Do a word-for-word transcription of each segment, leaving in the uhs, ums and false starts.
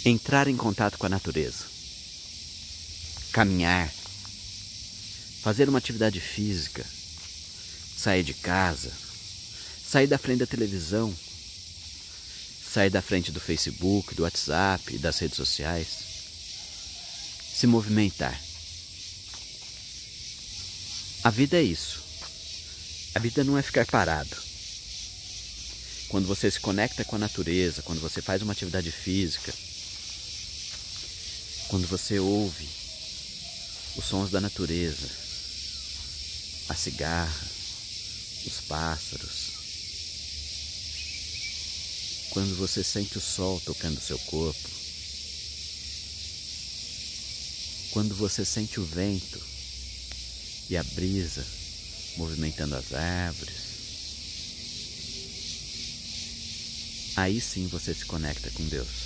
Entrar em contato com a natureza, caminhar, fazer uma atividade física, sair de casa, sair da frente da televisão, sair da frente do Facebook, do WhatsApp e das redes sociais, se movimentar. A vida é isso. A vida não é ficar parado. Quando você se conecta com a natureza, quando você faz uma atividade física, quando você ouve os sons da natureza, a cigarra, os pássaros, quando você sente o sol tocando o seu corpo, quando você sente o vento e a brisa movimentando as árvores, aí sim você se conecta com Deus.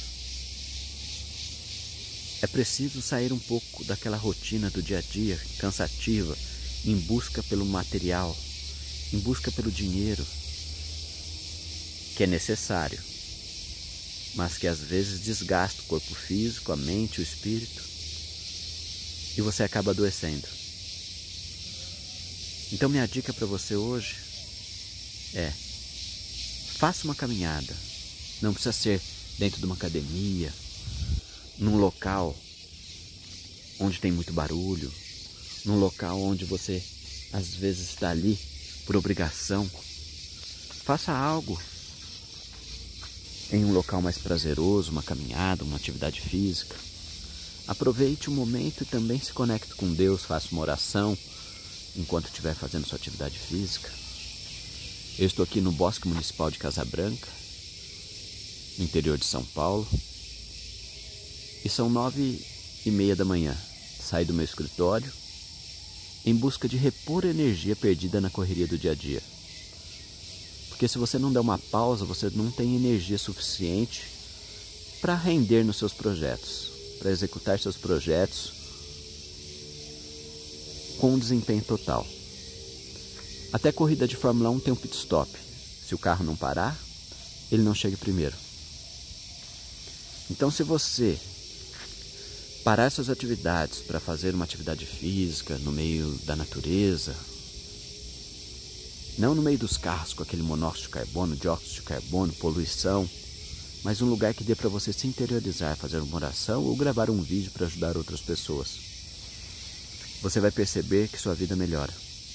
É preciso sair um pouco daquela rotina do dia a dia, cansativa, em busca pelo material, em busca pelo dinheiro, que é necessário, mas que às vezes desgasta o corpo físico, a mente, o espírito, e você acaba adoecendo. Então minha dica para você hoje é: faça uma caminhada. Não precisa ser dentro de uma academia, num local onde tem muito barulho, num local onde você às vezes está ali por obrigação. Faça algo em um local mais prazeroso, uma caminhada, uma atividade física. Aproveite o momento e também se conecte com Deus, faça uma oração enquanto estiver fazendo sua atividade física. Eu estou aqui no Bosque Municipal de Casa Branca, no interior de São Paulo, e são nove e meia da manhã. Saí do meu escritório em busca de repor a energia perdida na correria do dia a dia. Porque se você não der uma pausa, você não tem energia suficiente para render nos seus projetos, para executar seus projetos com um desempenho total. Até corrida de Fórmula um tem um pit stop. Se o carro não parar, ele não chega primeiro. Então, se você parar suas atividades para fazer uma atividade física no meio da natureza, não no meio dos carros com aquele monóxido de carbono, dióxido de carbono, poluição, mas um lugar que dê para você se interiorizar, fazer uma oração ou gravar um vídeo para ajudar outras pessoas, você vai perceber que sua vida melhora.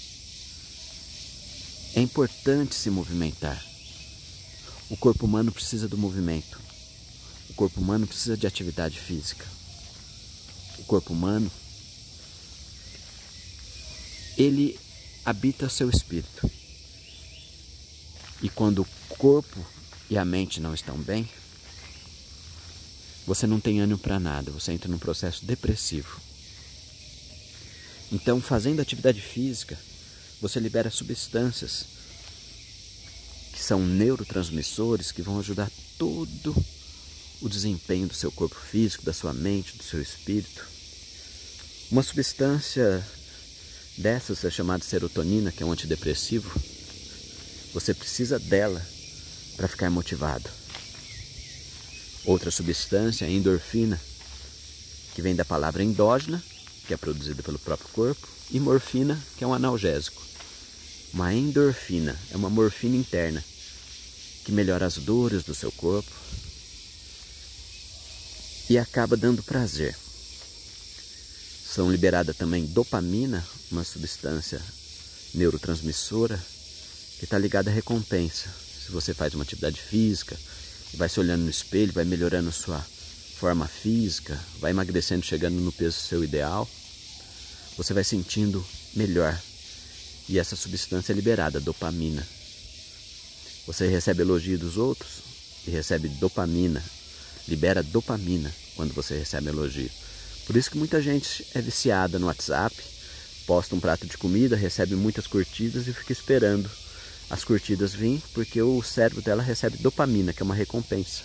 É importante se movimentar. O corpo humano precisa do movimento. O corpo humano precisa de atividade física. O corpo humano, ele habita seu espírito. E quando o corpo e a mente não estão bem, você não tem ânimo para nada, você entra num processo depressivo. Então, fazendo atividade física, você libera substâncias que são neurotransmissores que vão ajudar todo o desempenho do seu corpo físico, da sua mente, do seu espírito. Uma substância dessas é chamada serotonina, que é um antidepressivo. Você precisa dela para ficar motivado. Outra substância é a endorfina, que vem da palavra endógena, que é produzida pelo próprio corpo, e morfina, que é um analgésico. Uma endorfina é uma morfina interna, que melhora as dores do seu corpo e acaba dando prazer. São liberadas também dopamina, uma substância neurotransmissora, que está ligada à recompensa. Se você faz uma atividade física, vai se olhando no espelho, vai melhorando a sua forma física, vai emagrecendo, chegando no peso seu ideal, você vai sentindo melhor. E essa substância é liberada, a dopamina. Você recebe elogio dos outros e recebe dopamina. Libera dopamina quando você recebe elogio. Por isso que muita gente é viciada no WhatsApp, posta um prato de comida, recebe muitas curtidas e fica esperando as curtidas virem, porque o cérebro dela recebe dopamina, que é uma recompensa.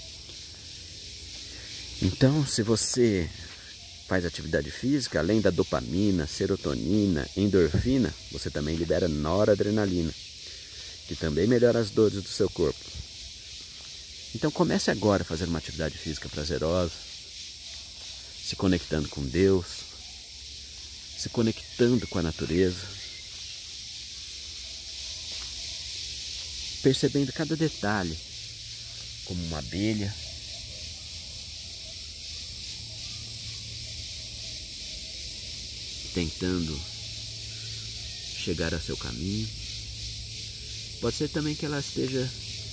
Então, se você faz atividade física, além da dopamina, serotonina, endorfina, você também libera noradrenalina, que também melhora as dores do seu corpo. Então comece agora a fazer uma atividade física prazerosa, se conectando com Deus, se conectando com a natureza, percebendo cada detalhe, como uma abelha, tentando chegar ao seu caminho. Pode ser também que ela esteja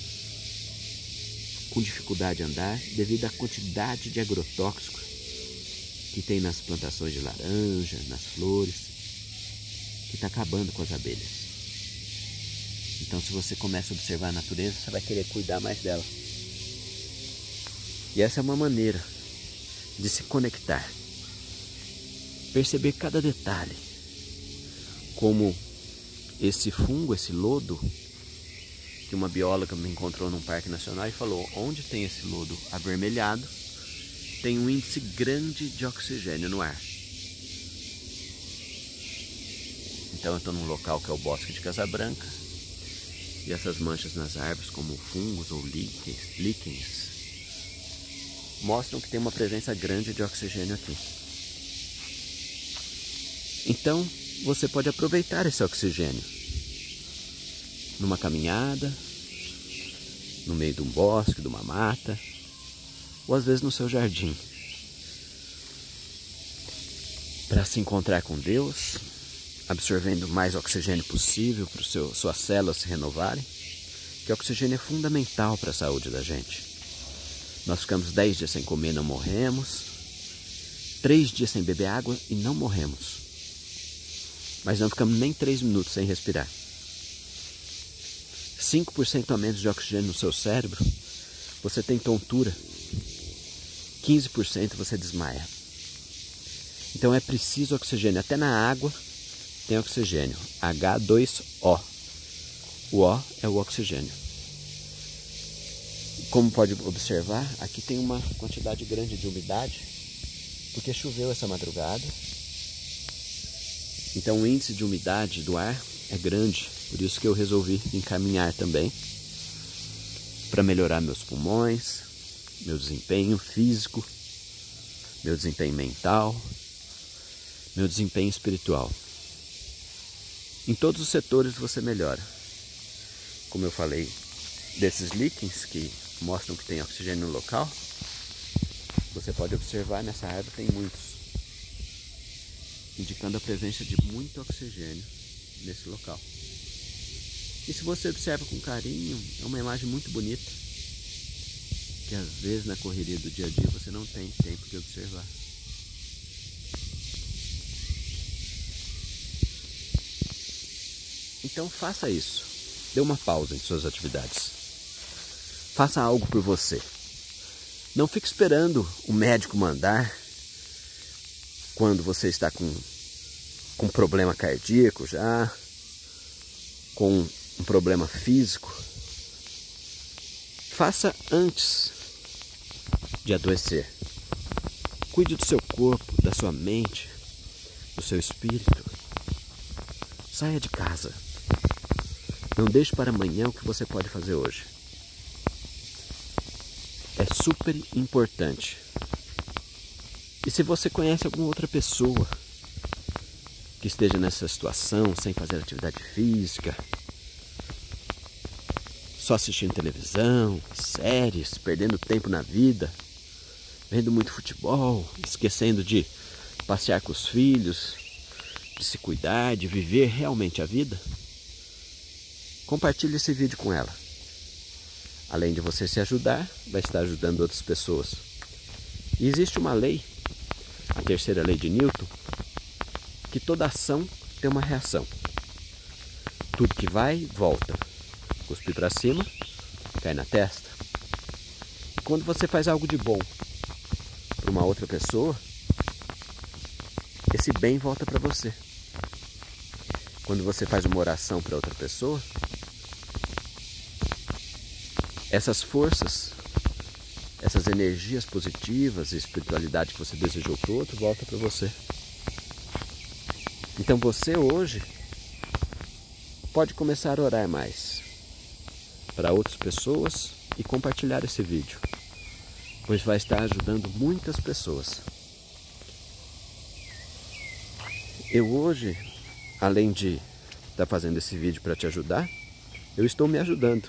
com dificuldade de andar devido à quantidade de agrotóxicos que tem nas plantações de laranja, nas flores, que está acabando com as abelhas. Então, se você começa a observar a natureza, você vai querer cuidar mais dela. E essa é uma maneira de se conectar, perceber cada detalhe, como esse fungo, esse lodo, que uma bióloga me encontrou num parque nacional e falou: onde tem esse lodo avermelhado, tem um índice grande de oxigênio no ar. Então eu estou num local que é o Bosque de Casabranca, e essas manchas nas árvores, como fungos ou líquens, líquens, mostram que tem uma presença grande de oxigênio aqui. Então você pode aproveitar esse oxigênio numa caminhada, no meio de um bosque, de uma mata, ou às vezes no seu jardim, para se encontrar com Deus, absorvendo o mais oxigênio possível para as suas células se renovarem, que o oxigênio é fundamental para a saúde da gente. Nós ficamos dez dias sem comer, não morremos, três dias sem beber água e não morremos, mas não ficamos nem três minutos sem respirar. cinco por cento a menos de oxigênio no seu cérebro, você tem tontura, quinze por cento você desmaia. Então é preciso oxigênio, até na água tem oxigênio, H dois O. O O é o oxigênio. Como pode observar, aqui tem uma quantidade grande de umidade, porque choveu essa madrugada. Então o índice de umidade do ar é grande, por isso que eu resolvi encaminhar também, para melhorar meus pulmões, meu desempenho físico, meu desempenho mental, meu desempenho espiritual. Em todos os setores você melhora. Como eu falei, desses líquens que mostram que tem oxigênio no local, você pode observar nessa árvore tem muitos, indicando a presença de muito oxigênio nesse local. E se você observa com carinho, é uma imagem muito bonita, que às vezes na correria do dia a dia você não tem tempo de observar. Então faça isso, dê uma pausa em suas atividades, faça algo por você. Não fique esperando o médico mandar quando você está com, com problema cardíaco já, com um problema físico. Faça antes de adoecer. Cuide do seu corpo, da sua mente, do seu espírito. Saia de casa. Não deixe para amanhã o que você pode fazer hoje. É super importante. E se você conhece alguma outra pessoa que esteja nessa situação, sem fazer atividade física, só assistindo televisão, séries, perdendo tempo na vida, vendo muito futebol, esquecendo de passear com os filhos, de se cuidar, de viver realmente a vida, compartilhe esse vídeo com ela. Além de você se ajudar, vai estar ajudando outras pessoas. E existe uma lei, a terceira lei de Newton, que toda ação tem uma reação. Tudo que vai, volta. Cuspir para cima, cai na testa. E quando você faz algo de bom para uma outra pessoa, esse bem volta para você. Quando você faz uma oração para outra pessoa, essas forças, essas energias positivas e espiritualidade que você desejou para o outro, volta para você. Então você hoje pode começar a orar mais para outras pessoas e compartilhar esse vídeo, pois vai estar ajudando muitas pessoas. Eu hoje, além de estar fazendo esse vídeo para te ajudar, eu estou me ajudando.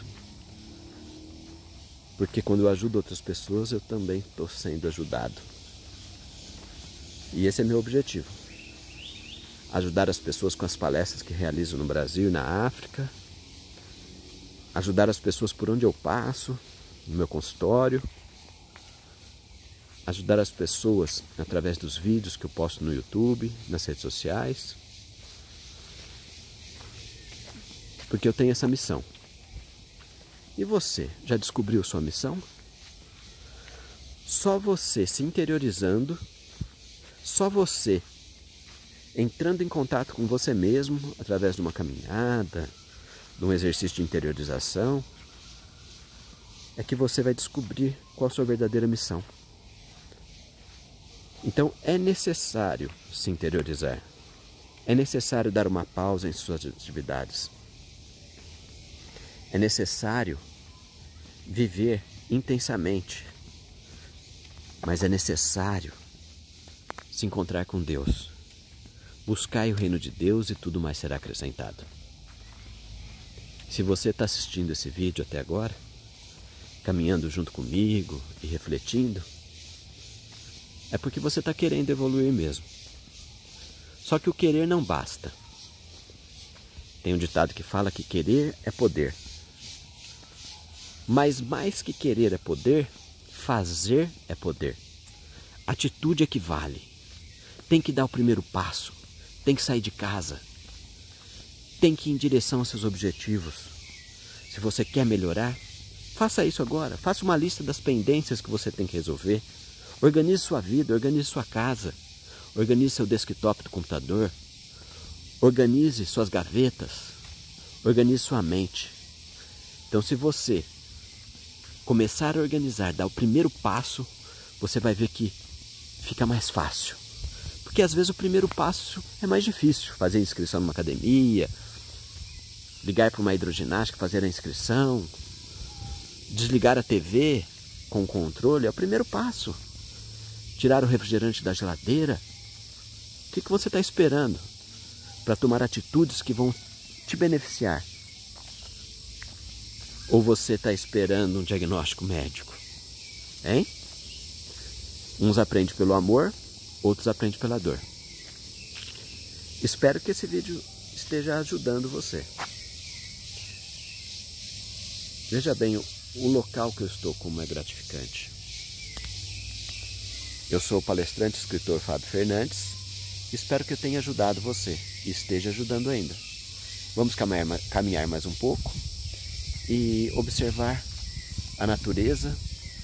Porque quando eu ajudo outras pessoas, eu também estou sendo ajudado. E esse é meu objetivo. Ajudar as pessoas com as palestras que realizo no Brasil e na África. Ajudar as pessoas por onde eu passo, no meu consultório. Ajudar as pessoas através dos vídeos que eu posto no YouTube, nas redes sociais. Porque eu tenho essa missão. E você, já descobriu sua missão? Só você se interiorizando, só você entrando em contato com você mesmo, através de uma caminhada, de um exercício de interiorização, é que você vai descobrir qual a sua verdadeira missão. Então é necessário se interiorizar, é necessário dar uma pausa em suas atividades, é necessário viver intensamente, mas é necessário se encontrar com Deus. Buscai o reino de Deus e tudo mais será acrescentado. Se você está assistindo esse vídeo até agora, caminhando junto comigo e refletindo, é porque você está querendo evoluir mesmo. Só que o querer não basta. Tem um ditado que fala que querer é poder. Mas mais que querer é poder, fazer é poder. Atitude é que vale. Tem que dar o primeiro passo. Tem que sair de casa. Tem que ir em direção aos seus objetivos. Se você quer melhorar, faça isso agora. Faça uma lista das pendências que você tem que resolver. Organize sua vida, organize sua casa. Organize seu desktop do computador. Organize suas gavetas. Organize sua mente. Então, se você começar a organizar, dar o primeiro passo, você vai ver que fica mais fácil. Porque às vezes o primeiro passo é mais difícil. Fazer inscrição numa academia, ligar para uma hidroginástica, fazer a inscrição, desligar a T V com o controle, é o primeiro passo. Tirar o refrigerante da geladeira. O que, que você está esperando para tomar atitudes que vão te beneficiar? Ou você está esperando um diagnóstico médico? Hein? Uns aprendem pelo amor, outros aprendem pela dor. Espero que esse vídeo esteja ajudando você. Veja bem o, o local que eu estou, como é gratificante. Eu sou o palestrante e escritor Fábio Fernandes. Espero que eu tenha ajudado você e esteja ajudando ainda. Vamos caminhar, caminhar mais um pouco e observar a natureza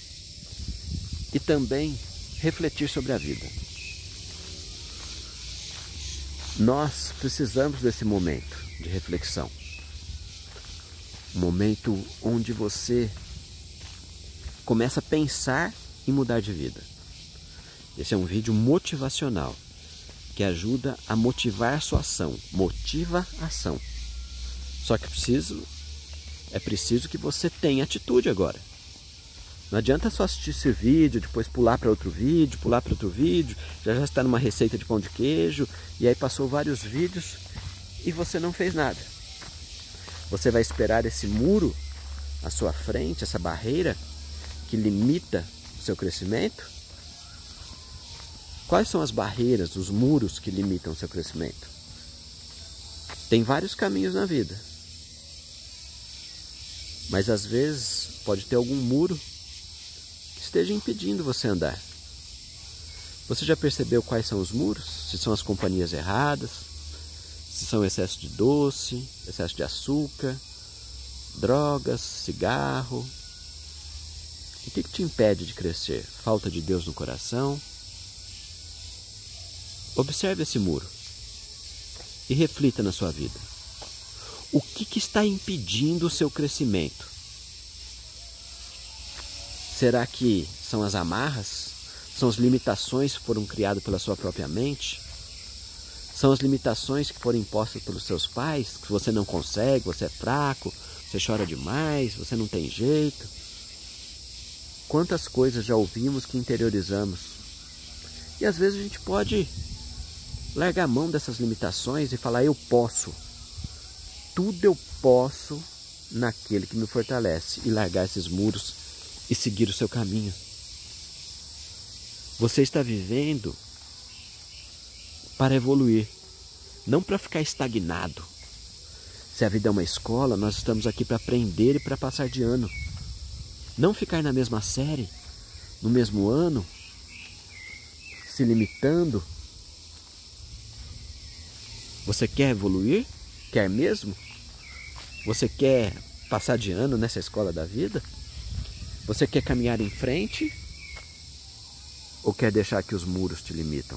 e também refletir sobre a vida. Nós precisamos desse momento de reflexão. Um momento onde você começa a pensar em mudar de vida. Esse é um vídeo motivacional que ajuda a motivar sua ação. Motiva a ação. Só que preciso, é preciso que você tenha atitude agora. Não adianta só assistir esse vídeo, depois pular para outro vídeo, pular para outro vídeo, já já está numa receita de pão de queijo, e aí passou vários vídeos e você não fez nada. Você vai esperar esse muro à sua frente, essa barreira que limita o seu crescimento? Quais são as barreiras, os muros que limitam o seu crescimento? Tem vários caminhos na vida. Mas às vezes pode ter algum muro que esteja impedindo você andar. Você já percebeu quais são os muros? Se são as companhias erradas, se são excesso de doce, excesso de açúcar, drogas, cigarro. O que, que te impede de crescer? Falta de Deus no coração? Observe esse muro e reflita na sua vida. O que, que está impedindo o seu crescimento? Será que são as amarras? São as limitações que foram criadas pela sua própria mente? São as limitações que foram impostas pelos seus pais? Que você não consegue, você é fraco, você chora demais, você não tem jeito? Quantas coisas já ouvimos que interiorizamos. E às vezes a gente pode largar a mão dessas limitações e falar, eu posso. Tudo eu posso naquele que me fortalece. E largar esses muros e seguir o seu caminho. Você está vivendo para evoluir, não para ficar estagnado. Se a vida é uma escola, nós estamos aqui para aprender e para passar de ano. Não ficar na mesma série, no mesmo ano, se limitando. Você quer evoluir? Quer mesmo? Você quer passar de ano nessa escola da vida? Você quer caminhar em frente? Ou quer deixar que os muros te limitam?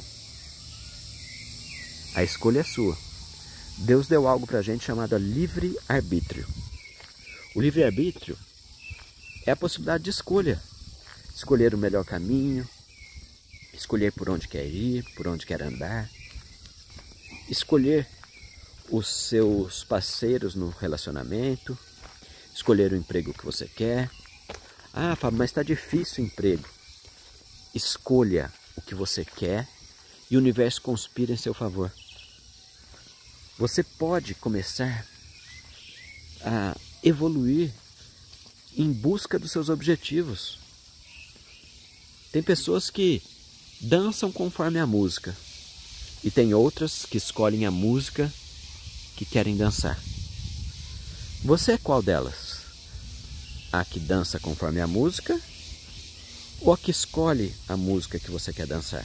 A escolha é sua. Deus deu algo para a gente chamado livre-arbítrio. O livre-arbítrio é a possibilidade de escolha. Escolher o melhor caminho, escolher por onde quer ir, por onde quer andar, escolher os seus parceiros no relacionamento, escolher o emprego que você quer. Ah, Fábio, mas está difícil o emprego. Escolha o que você quer e o universo conspira em seu favor. Você pode começar a evoluir em busca dos seus objetivos. Tem pessoas que dançam conforme a música e tem outras que escolhem a música que querem dançar. Você é qual delas? A que dança conforme a música ou a que escolhe a música que você quer dançar?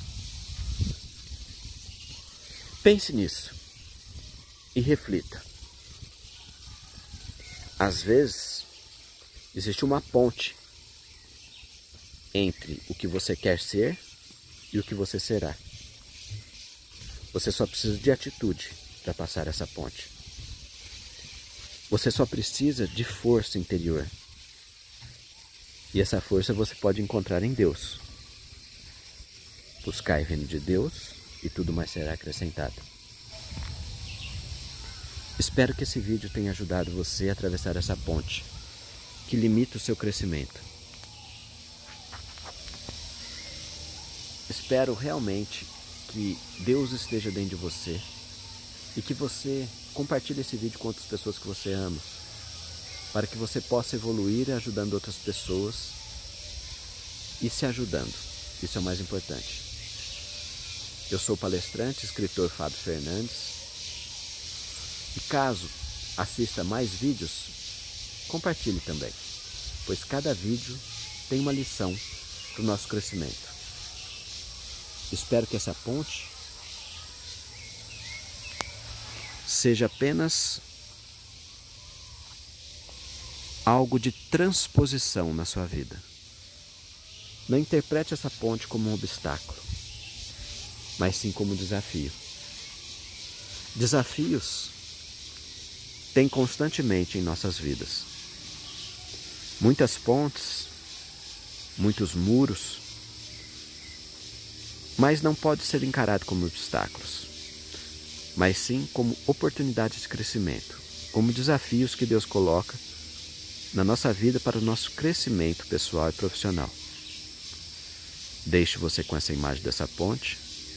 Pense nisso e reflita. Às vezes, existe uma ponte entre o que você quer ser e o que você será. Você só precisa de atitude para passar essa ponte. Você só precisa de força interior. E essa força você pode encontrar em Deus. Buscai o reino de Deus e tudo mais será acrescentado. Espero que esse vídeo tenha ajudado você a atravessar essa ponte que limita o seu crescimento. Espero realmente que Deus esteja dentro de você e que você compartilhe esse vídeo com outras pessoas que você ama, para que você possa evoluir ajudando outras pessoas e se ajudando. Isso é o mais importante. Eu sou o palestrante, escritor Fábio Fernandes. E caso assista mais vídeos, compartilhe também, pois cada vídeo tem uma lição para o nosso crescimento. Espero que essa ponte seja apenas algo de transposição na sua vida. Não interprete essa ponte como um obstáculo, mas sim como um desafio. Desafios tem constantemente em nossas vidas. Muitas pontes, muitos muros, mas não pode ser encarado como obstáculos, mas sim como oportunidades de crescimento, como desafios que Deus coloca na nossa vida para o nosso crescimento pessoal e profissional. Deixo você com essa imagem dessa ponte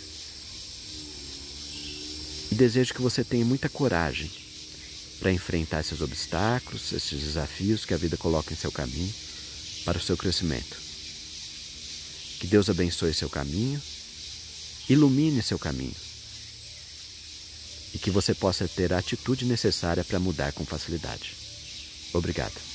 e desejo que você tenha muita coragem para enfrentar esses obstáculos, esses desafios que a vida coloca em seu caminho para o seu crescimento. Que Deus abençoe seu caminho, ilumine seu caminho e que você possa ter a atitude necessária para mudar com facilidade. Obrigado.